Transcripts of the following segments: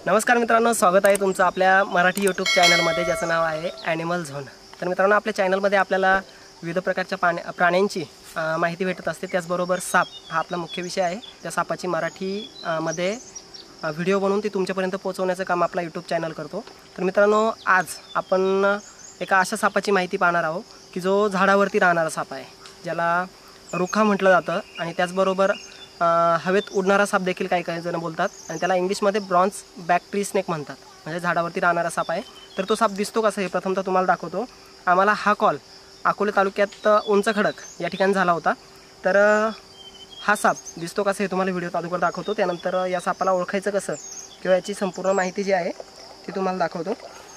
नमस्कार मित्रांनो, स्वागत आहे तुमचं आपल्या मराठी यूट्यूब चॅनलमध्ये ज्याचं नाव आहे ॲनिमल झोन। तर मित्रांनो, आपल्या चॅनलमध्ये आपल्याला विविध प्रकारच्या प्राण्यांची माहिती भेटत असते। त्याचबरोबर साप हा आपला मुख्य विषय आहे। त्या सापाची मराठीमध्ये व्हिडिओ बनवून ती तुमच्यापर्यंत पोहोचवण्याचं काम आपला यूट्यूब चॅनल करतो। तर मित्रांनो, आज आपण एका अशा सापाची माहिती पाहणार आहोत की जो झाडावरती राहणारा साप आहे, ज्याला रुखा म्हटलं जातं। आणि त्याचबरोबर हवेत उडणारा साप देखील काही जण बोलतात आणि त्याला इंग्लिशमध्ये ब्रॉन्झ बॅक ट्री स्नेक म्हणतात, म्हणजे झाडावरती राहणारा साप आहे। तर तो साप दिसतो कसा हे प्रथमतः तुम्हाला दाखवतो। आम्हाला हा कॉल अकोले तालुक्यात उंच खडक या ठिकाणी झाला होता। तर हा साप दिसतो कसा हे तुम्हाला व्हिडिओ अगोदर दाखवतो, त्यानंतर या सापाला ओळखायचं कसं किंवा याची संपूर्ण माहिती जी आहे ती तुम्हाला दाखवतो।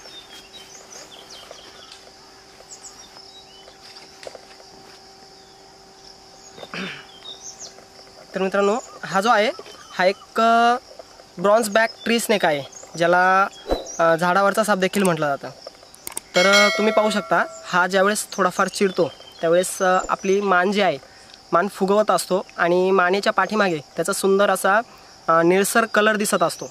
तर मित्रांनो, हा जो आहे हा एक ब्रॉन्झ बॅक ट्री स्नेक आहे, ज्याला झाडावरचा साप देखील म्हटलं जातं। तर तुम्ही पाहू शकता, हा ज्यावेळेस थोडाफार चिडतो त्यावेळेस आपली मान जी आहे मान फुगवत असतो आणि मानेच्या पाठीमागे त्याचा सुंदर असा निळसर कलर दिसत असतो,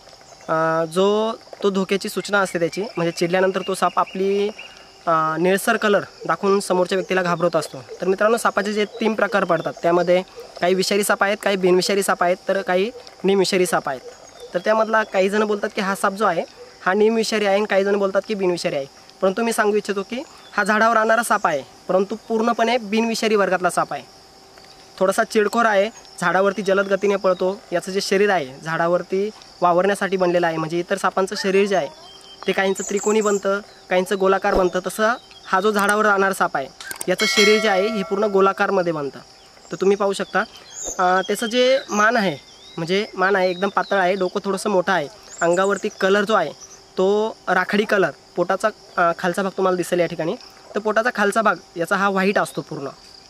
जो तो धोक्याची सूचना असते त्याची। म्हणजे चिडल्यानंतर तो साप आपली निळसर कलर दाखवून समोरच्या व्यक्तीला घाबरवत असतो। तर मित्रांनो, सापाचे जे 3 प्रकार पडतात, त्यामध्ये काही विषारी साप आहेत, काही बिनविषारी साप आहेत, तर काही निमविषारी साप आहेत। तर त्यामधला काही जण बोलतात की हा साप जो आहे हा निमविषारी आहे आणि काही जण बोलतात की बिनविषारी आहे। परंतु मी सांगू इच्छितो की हा झाडावर राहणारा साप आहे, परंतु पूर्णपणे बिनविषारी वर्गातला साप आहे। थोडासा चिडखोर आहे, झाडावरती जलद गतीने पळतो। याचं जे शरीर आहे झाडावरती वावरण्यासाठी बनलेलं आहे। म्हणजे इतर सापांचं शरीर जे आहे ते काहींचं त्रिकोणी बनतं, काहींचं गोलाकार बनतं, तसं हा जो झाडावर राहणारा साप आहे याचं शरीर जे आहे हे पूर्ण गोलाकारमध्ये बनतं। तर तुम्ही पाहू शकता, त्याचं जे मान आहे म्हणजे मान आहे एकदम पातळ आहे, डोकं थोडंसं मोठं आहे, अंगावरती कलर जो आहे तो राखाडी कलर, पोटाचा खालचा भाग तुम्हाला दिसेल या ठिकाणी। तर पोटाचा खालचा भाग याचा हा व्हाईट असतो पूर्ण।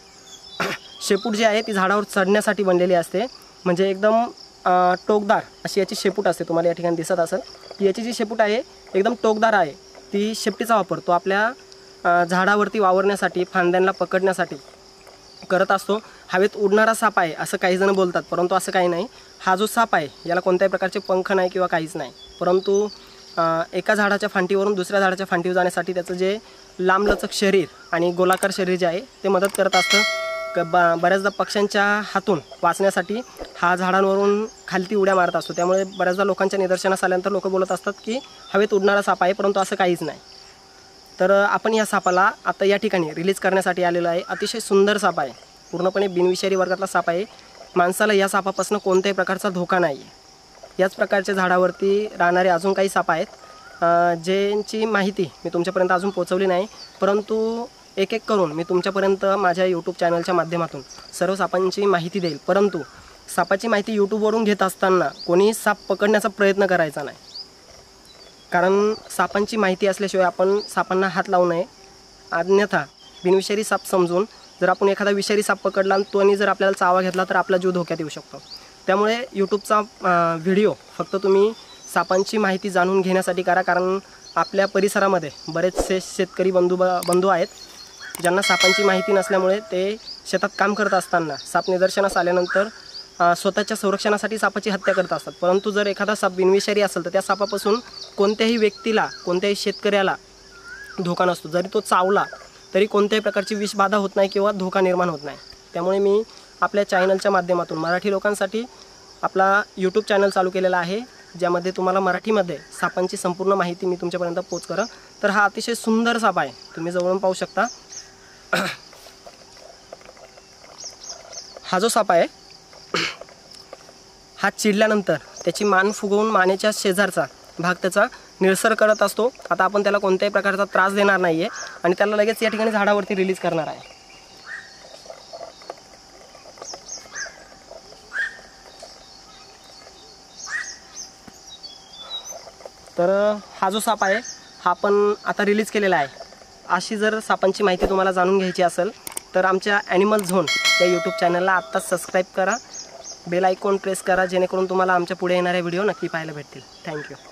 शेपूट जी आहे ती झाडावर चढण्यासाठी बनलेली असते, म्हणजे एकदम टोकदार अशी याची शेपूट असते। तुम्हाला या ठिकाणी दिसत असेल की याची जी शेपूट आहे एकदम टोकदार आहे। ती शेपटीचा वापर तो आपल्या झाडावरती वावरण्यासाठी, फांद्यांना पकडण्यासाठी करत असतो। हवेत उडणारा साप आहे असं काही जण बोलतात, परंतु असं काही नाही। हा जो साप आहे याला कोणत्याही प्रकारचे पंख नाही किंवा काहीच नाही, परंतु एका झाडाच्या फांदीवरून दुसऱ्या झाडाच्या फांदीवर जाण्यासाठी त्याचं जे लांबलचक शरीर आणि गोलाकार शरीर जे आहे ते मदत करत असतं। बऱ्याचदा पक्ष्यांच्या हातून वाचण्यासाठी हा झाडांवरून खालती उड्या मारत असतो। त्यामुळे बऱ्याचदा लोकांच्या निदर्शनास आल्यानंतर लोक बोलत असतात की हवेत उडणारा साप आहे, परंतु असं काहीच नाही। तर आपण या सापाला आता या ठिकाणी रिलीज करण्यासाठी आलेलो आहे। अतिशय सुंदर साप आहे, पूर्णपणे बिनविषारी वर्गातला साप आहे। माणसाला या सापापासून कोणत्याही प्रकारचा धोका नाही आहे। याच प्रकारच्या झाडावरती राहणारे अजून काही साप आहेत, ज्यांची माहिती मी तुमच्यापर्यंत अजून पोहोचवली नाही, परंतु एक एक करून मी तुमच्यापर्यंत माझ्या यूट्यूब चॅनलच्या माध्यमातून सर्व सापांची माहिती देईल। परंतु सापाची माहिती यूट्यूबवरून घेत असताना कोणीही साप पकडण्याचा प्रयत्न करायचा नाही, कारण सापांची माहिती असल्याशिवाय आपण सापांना हात लावू नये। अन्यथा बिनविषारी साप समजून जर आपण एखादा विषारी साप पकडला आणि तोनी जर आपल्याला चावा घेतला तर आपला जीव धोक्यात येऊ शकतो। त्यामुळे यूट्यूबचा व्हिडिओ फक्त तुम्ही सापांची माहिती जाणून घेण्यासाठी करा, कारण आपल्या परिसरामध्ये बरेचसे शेतकरी बंधू आहेत ज्यांना सापांची माहिती नसल्यामुळे ते शेतात काम करत असताना साप निदर्शनास आल्यानंतर स्वतःच्या संरक्षणासाठी सापाची हत्या करत असतात। परंतु जर एखादा साप बिनविषारी असेल तर त्या सापापासून कोणत्याही व्यक्तीला, कोणत्याही शेतकऱ्याला धोका नसतो। जरी तो चावला तरी कोणत्याही प्रकारची विषबाधा होत नाही किंवा धोका निर्माण होत नाही। त्यामुळे मी आपल्या चॅनलच्या माध्यमातून मराठी लोकांसाठी आपला यूट्यूब चॅनल चालू केलेला आहे, ज्यामध्ये तुम्हाला मराठीमध्ये सापांची संपूर्ण माहिती मी तुमच्यापर्यंत पोच करा। तर हा अतिशय सुंदर साप आहे, तुम्ही जवळून पाहू शकता। हा जो साप आहे हा चिडल्यानंतर त्याची मान फुगवून मानेच्या शेजारचा भाग त्याचा निळसर करत असतो। आता आपण त्याला कोणत्याही प्रकारचा त्रास देणार नाही आहे आणि त्याला लगेच या ठिकाणी झाडावरती रिलीज करणार आहे। तर हा जो साप आहे हा आपण आता रिलीज केलेला आहे। अशी जर सापांची माहिती तुम्हाला जाणून घ्यायची असेल तर आमच्या ॲनिमल झोन या यूट्यूब चॅनलला आत्ताच सबस्क्राईब करा, बेल आयकॉन प्रेस करा, जेणेकरून तुम्हाला आमच्या पुढे येणारे व्हिडिओ नक्की पाहायला भेटतील। थँक्यू।